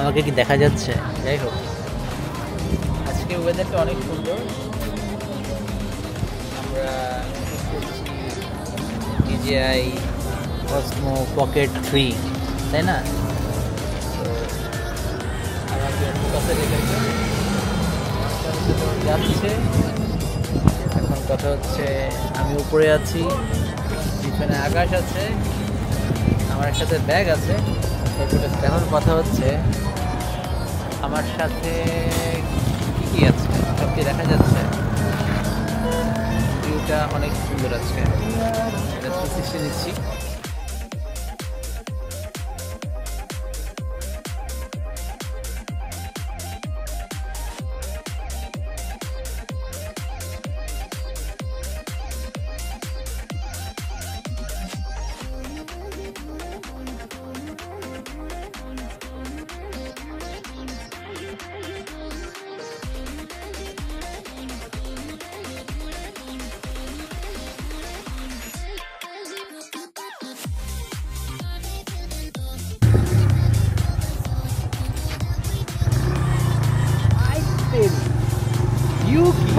আমাকে কি দেখা যাচ্ছে? যাই হোক, আজকে ওয়েদারটা অনেক সুন্দর। আমরা DJI Osmo Pocket 3, তাই না? তো আমাকে কথা রেখেছে, যাচ্ছে। এখন কথা হচ্ছে, আমি উপরে আছি, পিছনে আকাশ আছে, আমার সাথে ব্যাগ আছে। এখন কথা হচ্ছে আমার সাথে কি কি আছে, সব কি দেখা যাচ্ছে? ভিউটা অনেক সুন্দর আছে, এটা 360 নিচ্ছি। Yuki.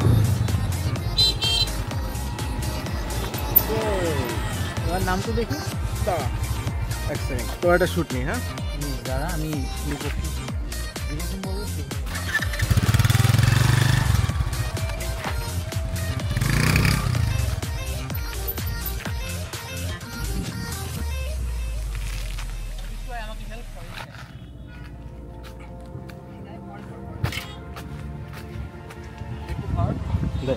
তোমার নাম তো দেখি। দাঁড়া এক সেকেন্ড, তোর একটা শ্যুট নিই। হ্যাঁ দাঁড়া, আমি করছি। দে।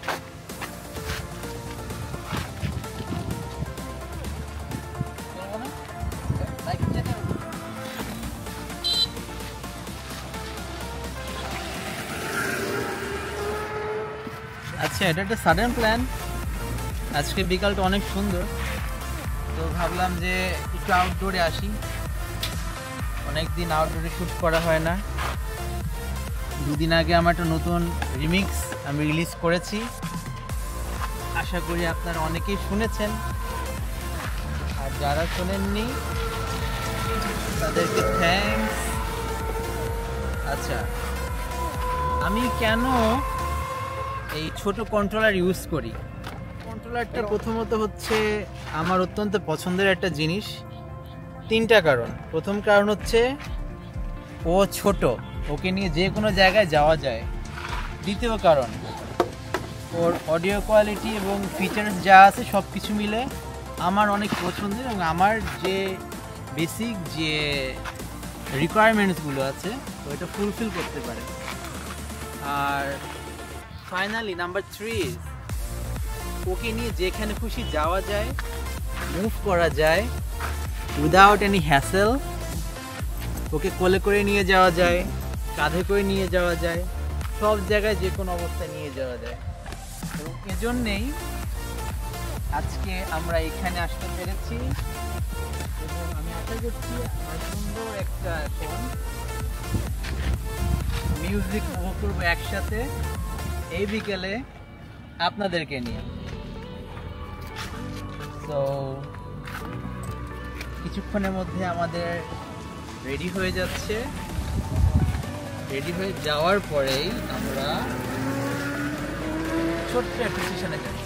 আচ্ছা, এটা একটা সাডেন প্ল্যান। আজকে বিকালটা অনেক সুন্দর, তো ভাবলাম যে একটু আউটডোরে আসি। অনেক দিন আউটডোরে শ্যুট করা হয় না। দুদিন আগে আমার একটা নতুন রিমিক্স আমি রিলিজ করেছি, আশা করি আপনারা অনেকেই শুনেছেন, আর যারা শোনেননি তাদেরকে থ্যাঙ্কস। আচ্ছা, আমি কেন এই ছোট কন্ট্রোলার ইউজ করি? কন্ট্রোলারটা প্রথমত হচ্ছে আমার অত্যন্ত পছন্দের একটা জিনিস। 3টা কারণ। প্রথম কারণ হচ্ছে ও ছোট, ওকে নিয়ে যে কোনো জায়গায় যাওয়া যায়। দ্বিতীয় কারণ, ওর অডিও কোয়ালিটি এবং ফিচার্স যা আছে সব কিছু মিলে আমার অনেক পছন্দের, এবং আমার যে বেসিক যে রিকোয়ারমেন্টসগুলো আছে ওইটা ফুলফিল করতে পারে। আর ফাইনালি নাম্বার 3, ওকে নিয়ে যেখানে খুশি যাওয়া যায়, মুভ করা যায় উইদাউট এনি হ্যাসেল। ওকে কোলে করে নিয়ে যাওয়া যায়, কাঁধে করে নিয়ে যাওয়া যায়, সব জায়গায় যে কোনো অবস্থায় নিয়ে যাওয়া যায়। এবং এজন্যেই আজকে আমরা এখানে আসতে পেরেছি, এবং আমি আশা করছি আমার সুন্দর একটা ফোন মিউজিক উপভোগ করবো একসাথে এই বিকেলে আপনাদেরকে নিয়ে। তো কিছুক্ষণের মধ্যে আমাদের রেডি হয়ে যাচ্ছে। রেডি হয়ে যাওয়ার পরেই আমরা ছোট্ট একটা স্টেশনে যাচ্ছি।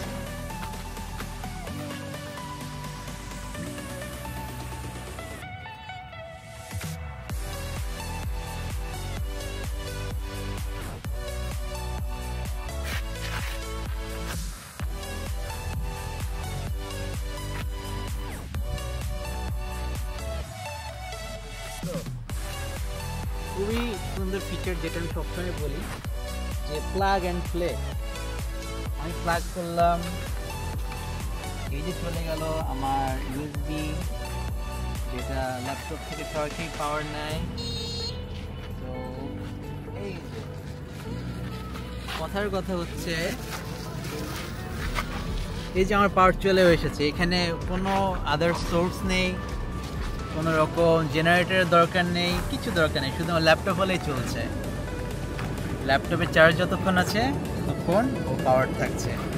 খুবই সুন্দর ফিচার, যেটা আমি সবসময় বলি যে প্লাগ অ্যান্ড প্লে। আমি প্লাগ করলাম, এই যে চলে গেল আমার ইউএসবি, যেটা ল্যাপটপ থেকে সরাসরি পাওয়ার নেয়। তো এই যে কথার কথা হচ্ছে, এই যে আমার পাওয়ার চলে এসেছে। এখানে কোনো আদার সোর্স নেই, কোনো রকম জেনারেটরের দরকার নেই, কিছু দরকার নেই, শুধু আমার ল্যাপটপ হলেই চলছে। ল্যাপটপের চার্জ যতক্ষণ আছে ততক্ষণ ও পাওয়ার থাকছে।